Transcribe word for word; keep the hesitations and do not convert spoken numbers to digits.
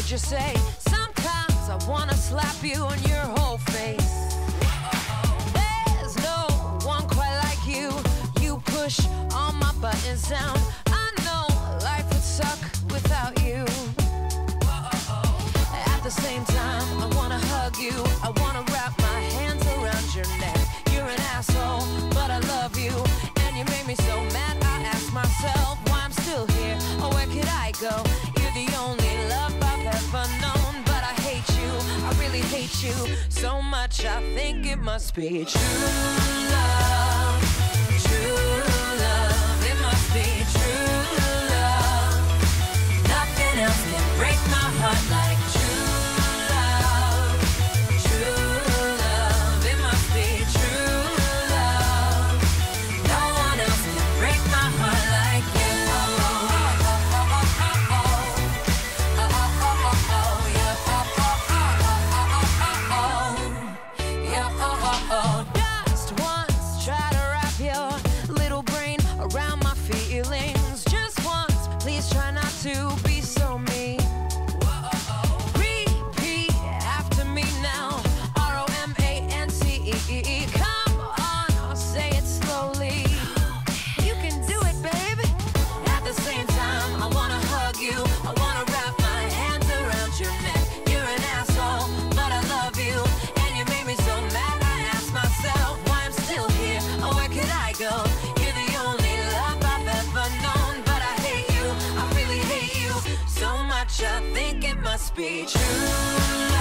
heard you say, sometimes I wanna slap you on your whole face. There's no one quite like you. You push all my buttons down. I know life would suck without you. At the same time, I wanna hug you. I wanna wrap my hands around your neck. You're an asshole, but I love you. And you made me so mad, I ask myself why I'm still here, or where could I go? You're the only love I've ever known, but I hate you, I really hate you so much, I think it must be true love. True love, it must be true love. Nothing else can break my heart like true love. True love, it must be true love. No one else can break my heart like you. Just once, try to wrap your little brain around my feelings. Just once, please try not to be so mean. Repeat after me now. R O M A N C E. Come on, I'll say it slowly. You can do it, baby. At the same time, I wanna hug you. I wanna wrap my hands around your neck. You're an asshole, but I love you. And you made me so mad, I ask myself why I'm still here, or where could I go? You're the only love I've ever known, but I hate you, I really hate you so much, I think it must be true.